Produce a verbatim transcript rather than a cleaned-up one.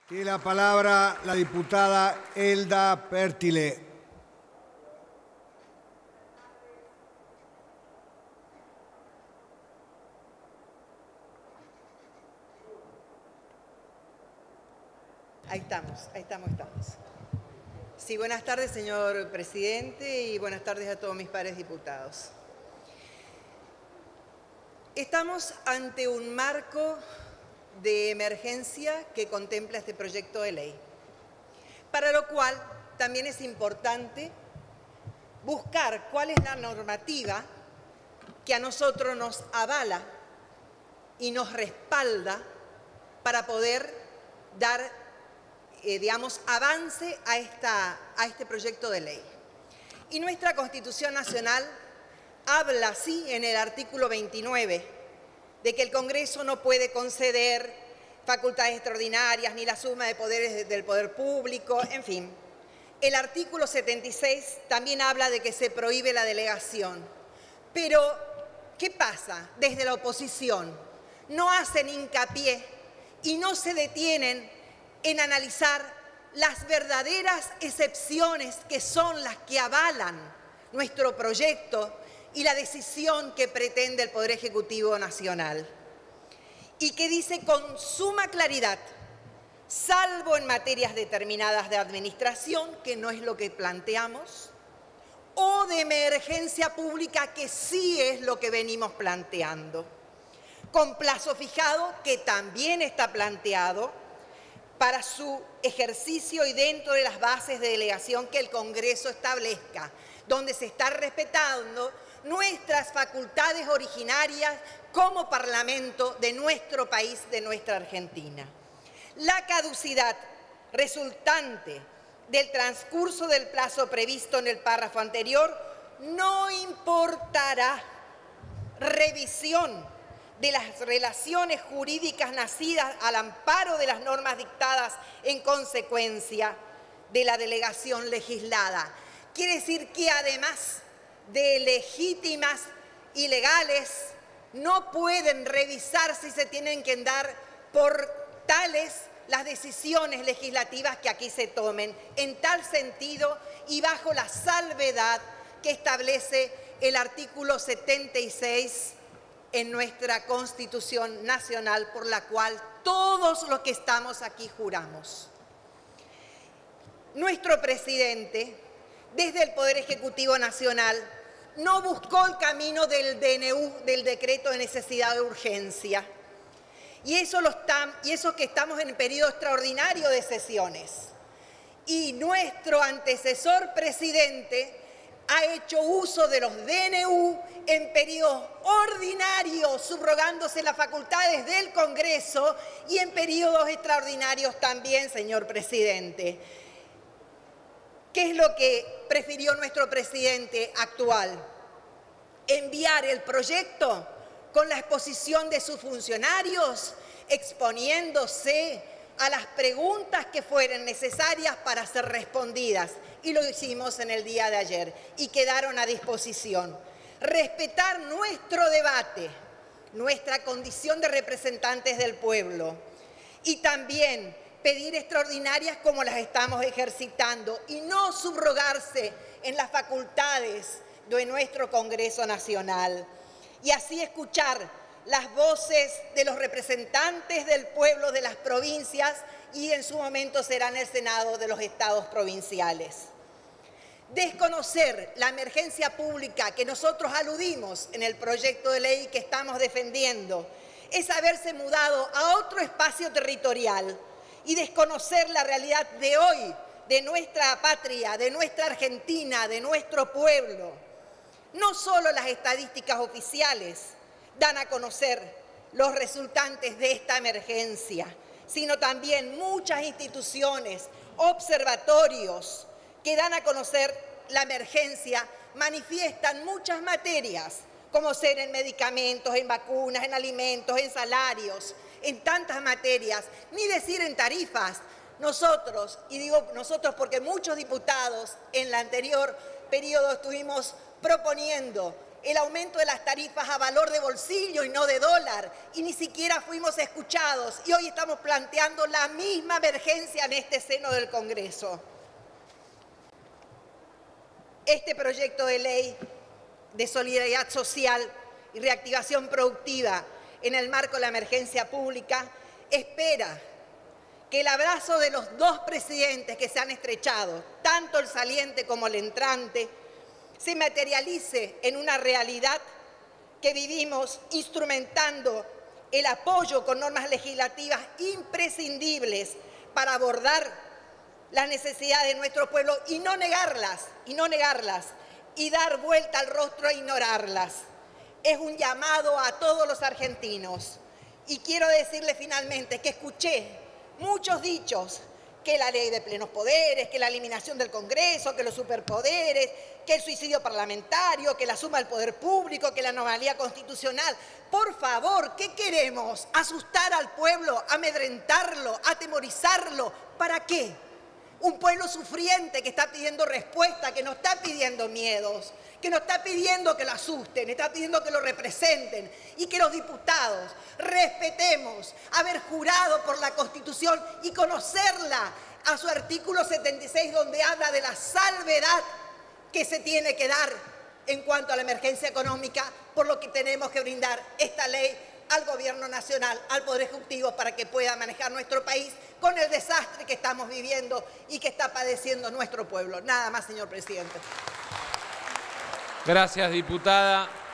Tiene la palabra la diputada Elda Pértile. Ahí estamos, ahí estamos, estamos. Sí, buenas tardes, señor presidente, y buenas tardes a todos mis pares diputados. Estamos ante un marco de emergencia que contempla este proyecto de ley, para lo cual también es importante buscar cuál es la normativa que a nosotros nos avala y nos respalda para poder dar, eh, digamos, avance a, esta, a este proyecto de ley. Y nuestra Constitución Nacional habla así en el artículo veintinueve, de que el Congreso no puede conceder facultades extraordinarias ni la suma de poderes del poder público, en fin. El artículo setenta y seis también habla de que se prohíbe la delegación. Pero, ¿qué pasa? Desde la oposición no hacen hincapié y no se detienen en analizar las verdaderas excepciones que son las que avalan nuestro proyecto y la decisión que pretende el Poder Ejecutivo Nacional. Y que dice con suma claridad, salvo en materias determinadas de administración, que no es lo que planteamos, o de emergencia pública, que sí es lo que venimos planteando, con plazo fijado, que también está planteado, para su ejercicio y dentro de las bases de delegación que el Congreso establezca, donde se está respetando nuestras facultades originarias como Parlamento de nuestro país, de nuestra Argentina. La caducidad resultante del transcurso del plazo previsto en el párrafo anterior no importará revisión de las relaciones jurídicas nacidas al amparo de las normas dictadas en consecuencia de la delegación legislada. Quiere decir que además de legítimas y legales, no pueden revisar si se tienen que dar por tales las decisiones legislativas que aquí se tomen, en tal sentido y bajo la salvedad que establece el artículo setenta y seis en nuestra Constitución Nacional, por la cual todos los que estamos aquí juramos. Nuestro presidente, desde el Poder Ejecutivo Nacional, no buscó el camino del D N U, del decreto de necesidad de urgencia. Y eso, lo está, y eso que estamos en periodo extraordinario de sesiones. Y nuestro antecesor presidente ha hecho uso de los D N U en periodos ordinarios, subrogándose las facultades del Congreso, y en periodos extraordinarios también, señor presidente. ¿Qué es lo que prefirió nuestro presidente actual? Enviar el proyecto con la exposición de sus funcionarios, exponiéndose a las preguntas que fueran necesarias para ser respondidas. Y lo hicimos en el día de ayer y quedaron a disposición. Respetar nuestro debate, nuestra condición de representantes del pueblo, y también pedir extraordinarias como las estamos ejercitando y no subrogarse en las facultades de nuestro Congreso Nacional. Y así escuchar las voces de los representantes del pueblo de las provincias, y en su momento serán el Senado de los estados provinciales. Desconocer la emergencia pública que nosotros aludimos en el proyecto de ley que estamos defendiendo es haberse mudado a otro espacio territorial y desconocer la realidad de hoy, de nuestra patria, de nuestra Argentina, de nuestro pueblo. No solo las estadísticas oficiales dan a conocer los resultantes de esta emergencia, sino también muchas instituciones, observatorios que dan a conocer la emergencia, manifiestan muchas materias, como ser en medicamentos, en vacunas, en alimentos, en salarios, en tantas materias, ni decir en tarifas. Nosotros, y digo nosotros porque muchos diputados en el anterior periodo estuvimos proponiendo el aumento de las tarifas a valor de bolsillo y no de dólar, y ni siquiera fuimos escuchados, y hoy estamos planteando la misma emergencia en este seno del Congreso. Este proyecto de ley de solidaridad social y reactivación productiva en el marco de la emergencia pública espera que el abrazo de los dos presidentes que se han estrechado, tanto el saliente como el entrante, se materialice en una realidad que vivimos instrumentando el apoyo con normas legislativas imprescindibles para abordar las necesidades de nuestro pueblo y no negarlas, y no negarlas, y dar vuelta al rostro e ignorarlas. Es un llamado a todos los argentinos. Y quiero decirle finalmente que escuché muchos dichos, que la ley de plenos poderes, que la eliminación del Congreso, que los superpoderes, que el suicidio parlamentario, que la suma del poder público, que la anomalía constitucional. Por favor, ¿qué queremos? ¿Asustar al pueblo? ¿Amedrentarlo? ¿Atemorizarlo? ¿Para qué? Un pueblo sufriente que está pidiendo respuesta, que no está pidiendo miedos, que no está pidiendo que lo asusten, está pidiendo que lo representen y que los diputados respetemos haber jurado por la Constitución y conocerla a su artículo setenta y seis, donde habla de la salvedad que se tiene que dar en cuanto a la emergencia económica, por lo que tenemos que brindar esta ley al Gobierno Nacional, al Poder Ejecutivo, para que pueda manejar nuestro país con el desastre que estamos viviendo y que está padeciendo nuestro pueblo. Nada más, señor presidente. Gracias, diputada.